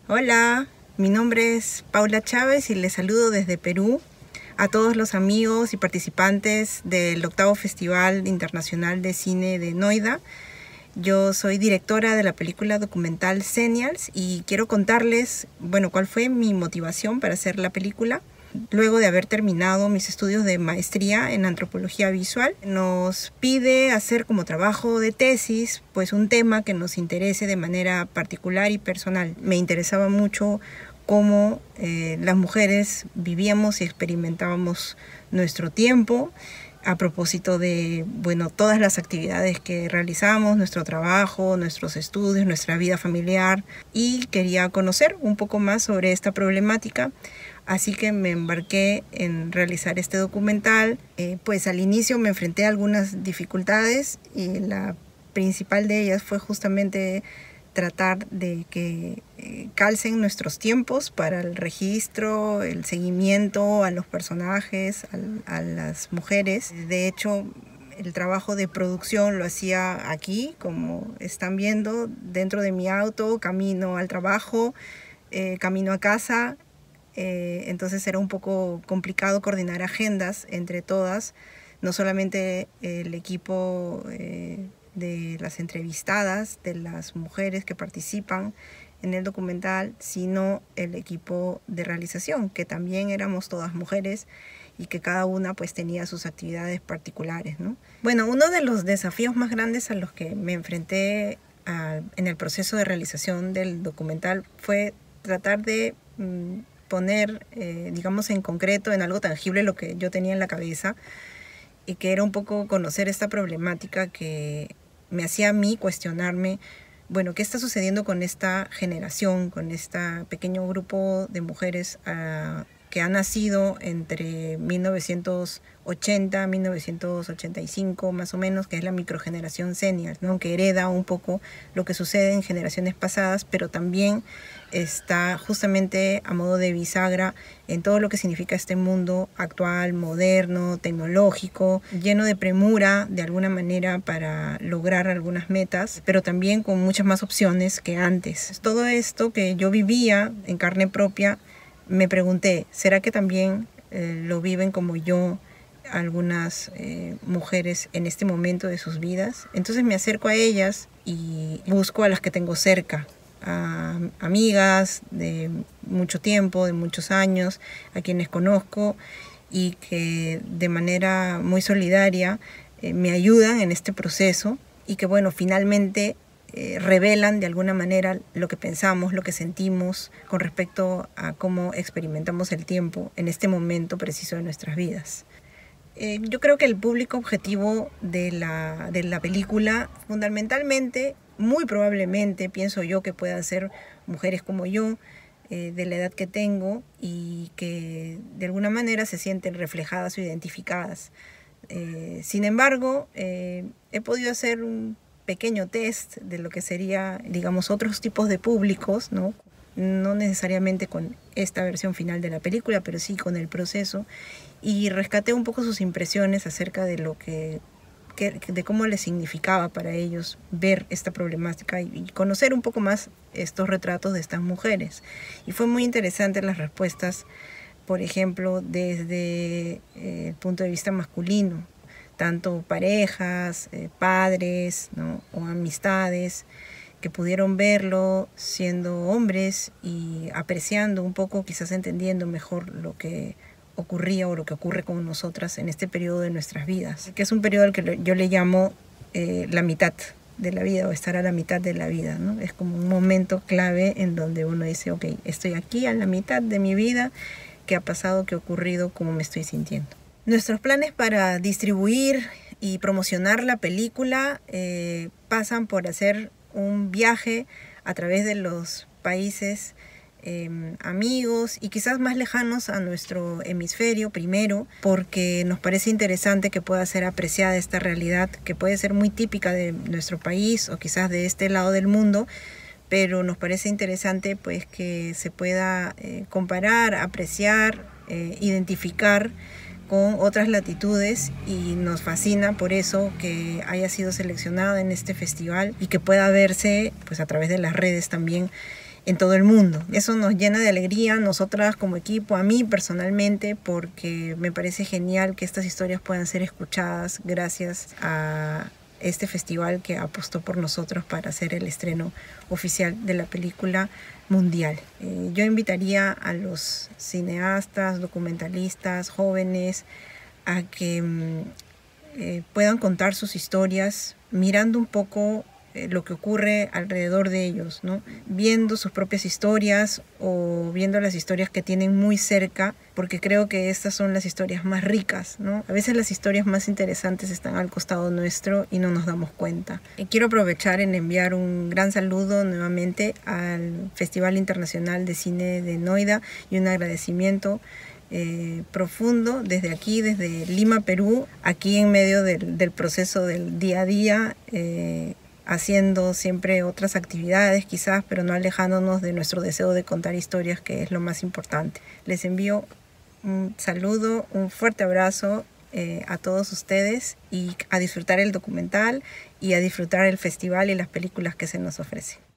Hola, mi nombre es Paula Chávez y les saludo desde Perú a todos los amigos y participantes del 8º Festival Internacional de Cine de Noida. Yo soy directora de la película documental Xenials y quiero contarles, cuál fue mi motivación para hacer la película. Luego de haber terminado mis estudios de maestría en antropología visual, nos pide hacer como trabajo de tesis pues un tema que nos interese de manera particular y personal. Me interesaba mucho cómo las mujeres vivíamos y experimentábamos nuestro tiempo a propósito de todas las actividades que realizamos, nuestro trabajo, nuestros estudios, nuestra vida familiar, y quería conocer un poco más sobre esta problemática. Así que me embarqué en realizar este documental. Pues al inicio me enfrenté a algunas dificultades y la principal de ellas fue justamente tratar de que calcen nuestros tiempos para el registro, el seguimiento a los personajes, a las mujeres. De hecho, el trabajo de producción lo hacía aquí, como están viendo, dentro de mi auto, camino al trabajo, camino a casa. Entonces era un poco complicado coordinar agendas entre todas, no solamente el equipo de las entrevistadas, de las mujeres que participan en el documental, sino el equipo de realización, que también éramos todas mujeres y que cada una pues tenía sus actividades particulares, ¿no? Uno de los desafíos más grandes a los que me enfrenté en el proceso de realización del documental fue tratar de poner, en concreto, en algo tangible lo que yo tenía en la cabeza, y que era un poco conocer esta problemática que me hacía a mí cuestionarme, ¿qué está sucediendo con esta generación, con este pequeño grupo de mujeres que ha nacido entre 1980 y 1985 más o menos, que es la microgeneración Xenials, ¿no? Que hereda un poco lo que sucede en generaciones pasadas, pero también está justamente a modo de bisagra en todo lo que significa este mundo actual, moderno, tecnológico, lleno de premura de alguna manera para lograr algunas metas, pero también con muchas más opciones que antes. Todo esto que yo vivía en carne propia, me pregunté, ¿será que también lo viven como yo algunas mujeres en este momento de sus vidas? Entonces me acerco a ellas y busco a las que tengo cerca, a amigas de mucho tiempo, de muchos años, a quienes conozco y que de manera muy solidaria me ayudan en este proceso, y que finalmente revelan de alguna manera lo que pensamos, lo que sentimos con respecto a cómo experimentamos el tiempo en este momento preciso de nuestras vidas. Yo creo que el público objetivo de la película, fundamentalmente, muy probablemente, pienso yo, que puedan ser mujeres como yo, de la edad que tengo, y que de alguna manera se sienten reflejadas o identificadas. Sin embargo, he podido hacer un pequeño test de lo que sería, otros tipos de públicos, ¿no? No necesariamente con esta versión final de la película, pero sí con el proceso, y rescaté un poco sus impresiones acerca de de cómo les significaba para ellos ver esta problemática y conocer un poco más estos retratos de estas mujeres. Y fue muy interesante las respuestas, por ejemplo, desde el punto de vista masculino, tanto parejas, padres, ¿no? O amistades que pudieron verlo siendo hombres y apreciando un poco, quizás entendiendo mejor lo que ocurría o lo que ocurre con nosotras en este periodo de nuestras vidas, que es un periodo al que yo le llamo la mitad de la vida, o estar a la mitad de la vida, ¿no? Es como un momento clave en donde uno dice, ok, estoy aquí a la mitad de mi vida, qué ha pasado, qué ha ocurrido, cómo me estoy sintiendo. Nuestros planes para distribuir y promocionar la película pasan por hacer un viaje a través de los países amigos y quizás más lejanos a nuestro hemisferio primero, porque nos parece interesante que pueda ser apreciada esta realidad que puede ser muy típica de nuestro país o quizás de este lado del mundo, pero nos parece interesante pues que se pueda comparar, apreciar, identificar con otras latitudes, y nos fascina por eso que haya sido seleccionada en este festival y que pueda verse pues a través de las redes también en todo el mundo. Eso nos llena de alegría, nosotras como equipo, a mí personalmente, porque me parece genial que estas historias puedan ser escuchadas gracias a este festival que apostó por nosotros para hacer el estreno oficial de la película mundial. Yo invitaría a los cineastas, documentalistas, jóvenes, a que puedan contar sus historias mirando un poco lo que ocurre alrededor de ellos, ¿no? Viendo sus propias historias o viendo las historias que tienen muy cerca, porque creo que estas son las historias más ricas, ¿no? A veces las historias más interesantes están al costado nuestro y no nos damos cuenta. Quiero aprovechar en enviar un gran saludo nuevamente al Festival Internacional de Cine de Noida y un agradecimiento profundo desde aquí, desde Lima, Perú, aquí en medio del proceso del día a día, haciendo siempre otras actividades quizás, pero no alejándonos de nuestro deseo de contar historias, que es lo más importante. Les envío un saludo, un fuerte abrazo a todos ustedes y a disfrutar el documental y a disfrutar el festival y las películas que se nos ofrecen.